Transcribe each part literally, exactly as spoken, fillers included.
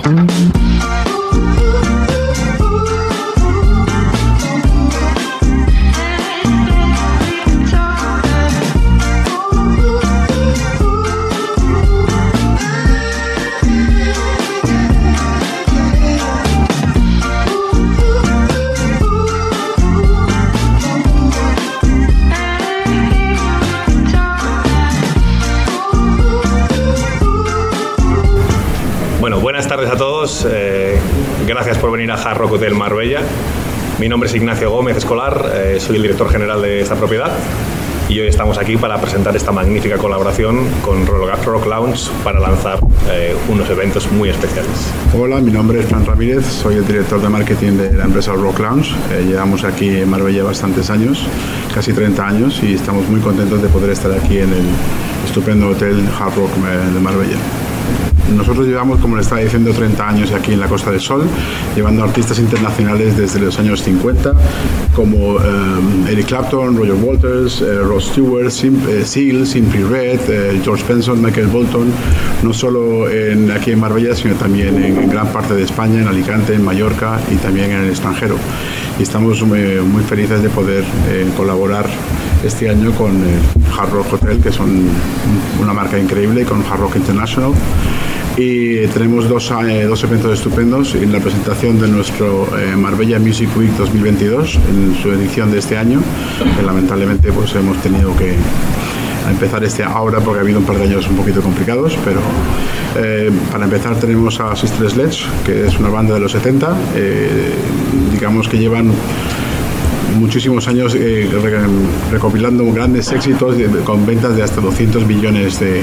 Buenas tardes a todos, eh, gracias por venir a Hard Rock Hotel Marbella. Mi nombre es Ignacio Gómez Escolar, eh, soy el director general de esta propiedad y hoy estamos aquí para presentar esta magnífica colaboración con Rock Lounge para lanzar eh, unos eventos muy especiales. Hola, mi nombre es Fran Ramírez, soy el director de marketing de la empresa Rock Lounge. Eh, llevamos aquí en Marbella bastantes años, casi treinta años, y estamos muy contentos de poder estar aquí en el estupendo hotel Hard Rock de Marbella. Nosotros llevamos, como le estaba diciendo, treinta años aquí en la Costa del Sol, llevando artistas internacionales desde los años cincuenta, como um, Eric Clapton, Roger Waters, uh, Rod Stewart, Sim, uh, Seal, Simply Red, uh, George Benson, Michael Bolton, no solo en, aquí en Marbella, sino también en, en gran parte de España, en Alicante, en Mallorca y también en el extranjero. Y estamos eh, muy felices de poder eh, colaborar este año con el Hard Rock Hotel, que son una marca increíble, con Hard Rock International. Y tenemos dos, eh, dos eventos estupendos en la presentación de nuestro eh, Marbella Music Week dos mil veintidós, en su edición de este año, que lamentablemente pues hemos tenido que empezar este ahora porque ha habido un par de años un poquito complicados, pero eh, para empezar tenemos a Sister Sledge, que es una banda de los setenta, eh, digamos que llevan muchísimos años eh, recopilando grandes éxitos de, con ventas de hasta doscientos millones de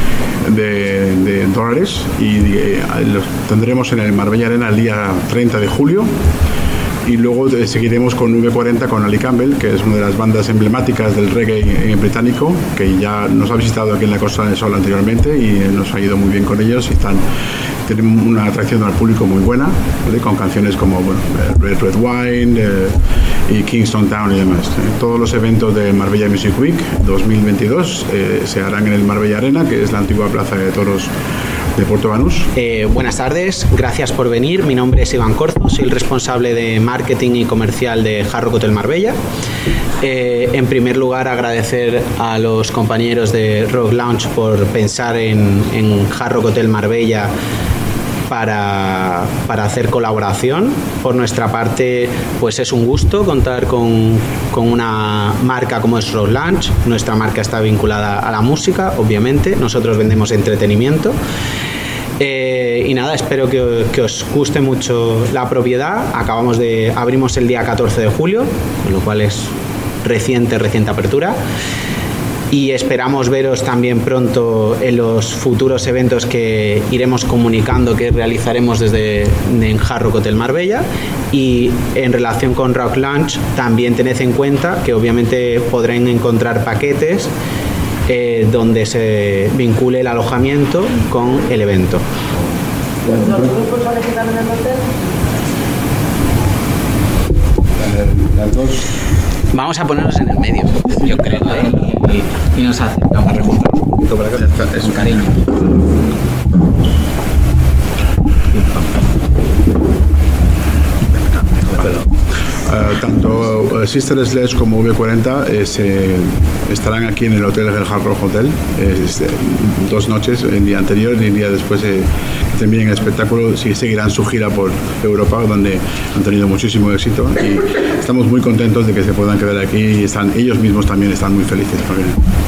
De, de dólares, y eh, los tendremos en el Marbella Arena el día treinta de julio, y luego eh, seguiremos con V cuarenta con Ali Campbell, que es una de las bandas emblemáticas del reggae eh, británico, que ya nos ha visitado aquí en la Costa del Sol anteriormente y eh, nos ha ido muy bien con ellos, y están, tienen una atracción al público muy buena, ¿vale? Con canciones como bueno, Red Red Wine eh, y Kingston Town y demás. Todos los eventos de Marbella Music Week dos mil veintidós eh, se harán en el Marbella Arena, que es la antigua plaza de toros de Puerto Banús. Eh, buenas tardes, gracias por venir. Mi nombre es Iván Corzo, soy el responsable de marketing y comercial de Hard Rock Hotel Marbella. Eh, en primer lugar, agradecer a los compañeros de Rock Lounge por pensar en, en Hard Rock Hotel Marbella Para, para hacer colaboración. Por nuestra parte, pues es un gusto contar con, con una marca como es Rock Lounge. Nuestra marca está vinculada a la música, obviamente. Nosotros vendemos entretenimiento. Eh, y nada, espero que, que os guste mucho la propiedad. Acabamos de abrimos el día catorce de julio, con lo cual es reciente, reciente apertura. Y esperamos veros también pronto en los futuros eventos que iremos comunicando, que realizaremos desde en Hard Rock Hotel Marbella. Y en relación con Rock Lounge, también tened en cuenta que obviamente podrán encontrar paquetes eh, donde se vincule el alojamiento con el evento. ¿Los grupos solicitan en el hotel? Las dos. Vamos a ponernos en el medio, yo creo, ¿eh? Y, y nos acercamos a rejuntar un poquito para que es un cariño. Uh, tanto uh, Sister Sledge como V cuarenta eh, se, estarán aquí en el hotel del Hard Rock Hotel eh, este, dos noches, el día anterior y el día después eh, que terminen el espectáculo. Sí, seguirán su gira por Europa, donde han tenido muchísimo éxito, y estamos muy contentos de que se puedan quedar aquí, y están, ellos mismos también están muy felices. Porque,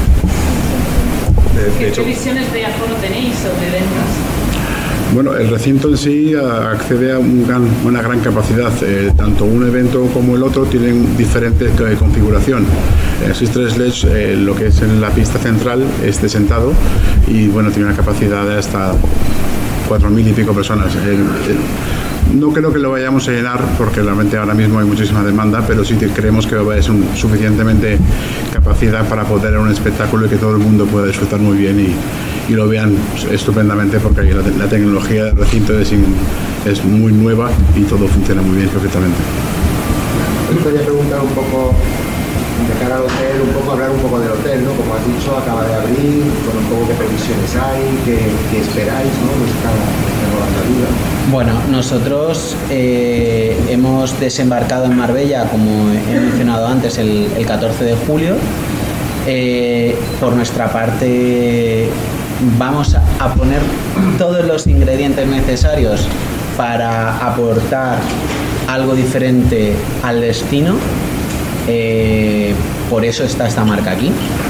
de, de hecho, ¿qué previsiones de aforo tenéis o de ventas? Bueno, el recinto en sí accede a un gran, una gran capacidad. Eh, tanto un evento como el otro tienen diferente eh, configuración. Eh, Sister Sledge, eh, lo que es en la pista central, es de sentado, y bueno, tiene una capacidad de hasta cuatro mil y pico personas. Eh, eh, No creo que lo vayamos a llenar porque realmente ahora mismo hay muchísima demanda, pero sí creemos que es un, suficientemente capacidad para poder dar un espectáculo y que todo el mundo pueda disfrutar muy bien y, y lo vean estupendamente, porque la, la tecnología del recinto es, es muy nueva y todo funciona muy bien, perfectamente. Os quería preguntar un poco, de cara al hotel, un poco hablar un poco del hotel, ¿no? Como has dicho, acaba de abrir, con un poco qué previsiones hay, qué, qué esperáis, ¿no? Nuestra, nuestra nueva salida. Bueno, nosotros eh, hemos desembarcado en Marbella, como he mencionado antes, el, el catorce de julio. Eh, por nuestra parte vamos a poner todos los ingredientes necesarios para aportar algo diferente al destino. Eh, por eso está esta marca aquí.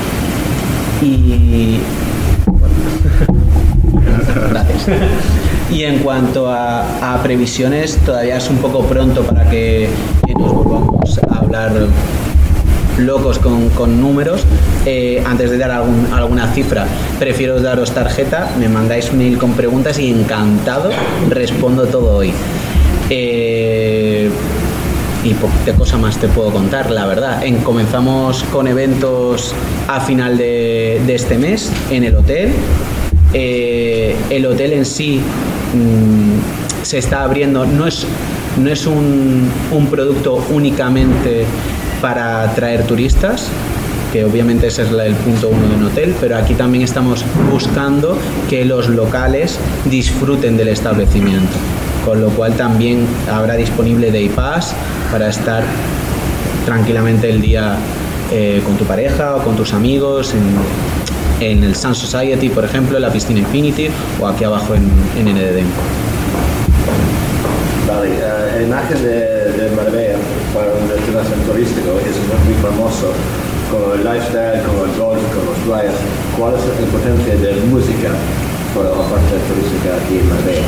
Y gracias. Y en cuanto a, a previsiones, todavía es un poco pronto para que, que nos volvamos a hablar locos con, con números. Eh, antes de dar algún, alguna cifra, prefiero daros tarjeta, me mandáis mail con preguntas y encantado respondo todo hoy. Eh, y qué cosa más te puedo contar, la verdad. En, comenzamos con eventos a final de, de este mes en el hotel. Eh, el hotel en sí mmm, se está abriendo, no es, no es un, un producto únicamente para atraer turistas, que obviamente ese es la, el punto uno de un hotel, pero aquí también estamos buscando que los locales disfruten del establecimiento, con lo cual también habrá disponible Day Pass para estar tranquilamente el día eh, con tu pareja o con tus amigos en, en el Sun Society, por ejemplo, en la piscina Infinity o aquí abajo en, en N D D. Vale, uh, el imagen de, de Marbella para un destinación turístico es muy famoso con el lifestyle, con el golf, con los playas. ¿Cuál es la importancia de la música para la parte turística aquí en Marbella?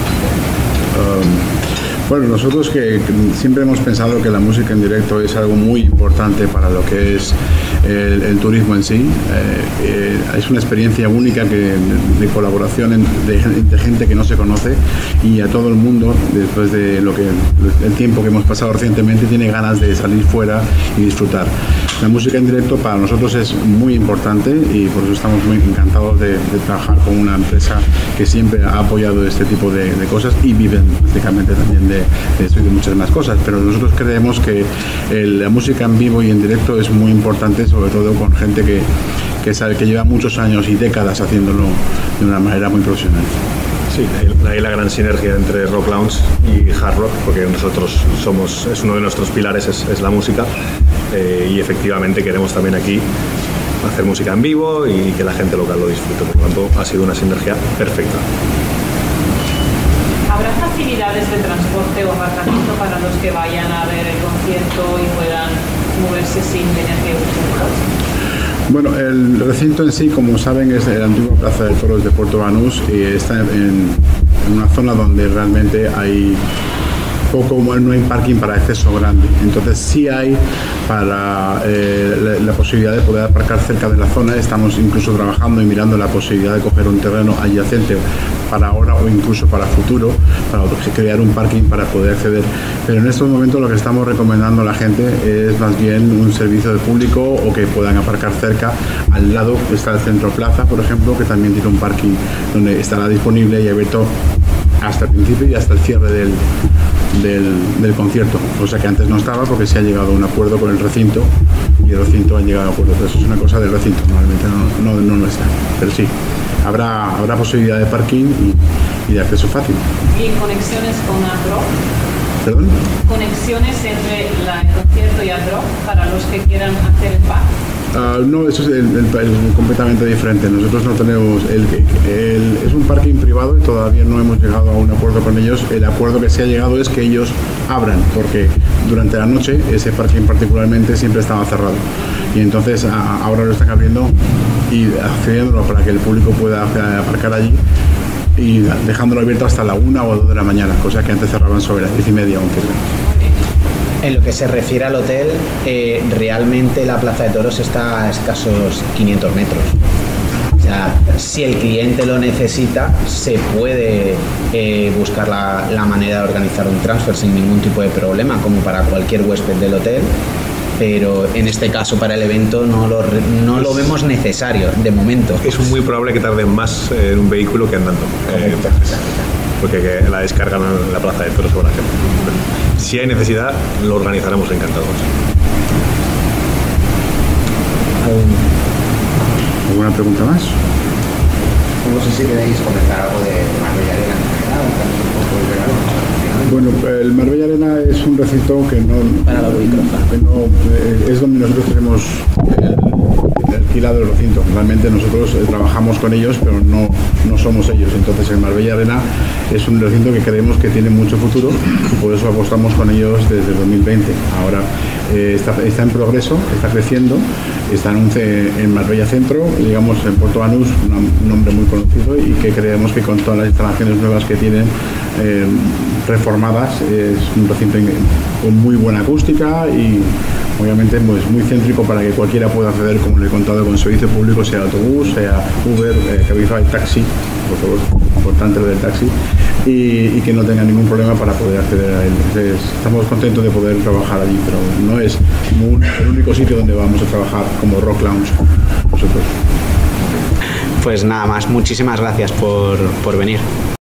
Um, bueno, nosotros que, que siempre hemos pensado que la música en directo es algo muy importante para lo que es el, el turismo en sí. Eh, eh, es una experiencia única que, de, de colaboración en, de, de gente que no se conoce, y a todo el mundo, después de lo que el tiempo que hemos pasado recientemente, tiene ganas de salir fuera y disfrutar. La música en directo para nosotros es muy importante y por eso estamos muy encantados de, de trabajar con una empresa que siempre ha apoyado este tipo de, de cosas y viven prácticamente también de, de esto y de muchas más cosas, pero nosotros creemos que el, la música en vivo y en directo es muy importante, sobre todo con gente que, que sabe que lleva muchos años y décadas haciéndolo de una manera muy profesional. Sí, ahí la gran sinergia entre Rock Lounge y Hard Rock, porque nosotros somos, es uno de nuestros pilares, es, es la música, eh, y efectivamente queremos también aquí hacer música en vivo y que la gente local lo disfrute, por lo tanto ha sido una sinergia perfecta. ¿Habrá facilidades de transporte o aparcamiento para los que vayan a ver el concierto y puedan moverse sin tener que usar coche? Bueno, el recinto en sí, como saben, es la antigua Plaza de Toros de Puerto Banús y está en, en una zona donde realmente hay poco, no hay parking para acceso grande. Entonces sí hay para eh, la, la posibilidad de poder aparcar cerca de la zona. Estamos incluso trabajando y mirando la posibilidad de coger un terreno adyacente para ahora o incluso para futuro, para crear un parking para poder acceder. Pero en estos momentos lo que estamos recomendando a la gente es más bien un servicio de público o que puedan aparcar cerca. Al lado está el Centro Plaza, por ejemplo, que también tiene un parking donde estará disponible y abierto hasta el principio y hasta el cierre del, del, del concierto, o sea que antes no estaba porque se ha llegado a un acuerdo con el recinto y el recinto ha llegado a acuerdo. Eso es una cosa del recinto, normalmente no, no, no, no está, pero sí, habrá, habrá posibilidad de parking y, y de acceso fácil. ¿Y conexiones con Hard Rock? ¿Perdón? ¿Conexiones entre la, el concierto y Hard Rock para los que quieran hacer el pack? Uh, no, eso es, el, el, es completamente diferente. Nosotros no tenemos el, el, es un parking privado y todavía no hemos llegado a un acuerdo con ellos. El acuerdo que se ha llegado es que ellos abran, porque durante la noche ese parking particularmente siempre estaba cerrado y entonces a, ahora lo están abriendo y accediéndolo para que el público pueda aparcar allí y dejándolo abierto hasta la una o dos de la mañana, cosa que antes cerraban sobre las diez y media o once. En lo que se refiere al hotel, eh, realmente la Plaza de Toros está a escasos quinientos metros. O sea, si el cliente lo necesita, se puede eh, buscar la, la manera de organizar un transfer sin ningún tipo de problema, como para cualquier huésped del hotel. Pero en este caso para el evento no lo, no lo vemos necesario, de momento. Es muy probable que tarden más en un vehículo que andando. Eh, porque la descargan en la Plaza de Toros sobre la gente. Si hay necesidad, lo organizaremos encantados. ¿Alguna pregunta más? No sé si queréis comentar algo de Marbella Arena en general, un poco Bueno, el Marbella Arena es un recinto que no, que no eh, es donde nosotros tenemos el, el alquilado el recinto. Realmente nosotros eh, trabajamos con ellos, pero no, no somos ellos. Entonces el Marbella Arena es un recinto que creemos que tiene mucho futuro y por eso apostamos con ellos desde el dos mil veinte. Ahora eh, está, está en progreso, está creciendo, está en, un, en Marbella Centro, digamos en Porto Banús, un nombre muy conocido, y que creemos que con todas las instalaciones nuevas que tienen eh, reformadas es un recinto con muy buena acústica y obviamente pues, muy céntrico para que cualquiera pueda acceder, como le he contado, con servicio público, sea autobús, sea Uber, eh, Cabify, taxi, por favor, importante lo del taxi, y, y que no tenga ningún problema para poder acceder a él. Entonces, estamos contentos de poder trabajar allí, pero no es un, el único sitio donde vamos a trabajar como Rock Lounge nosotros. Pues nada más, muchísimas gracias por, por venir.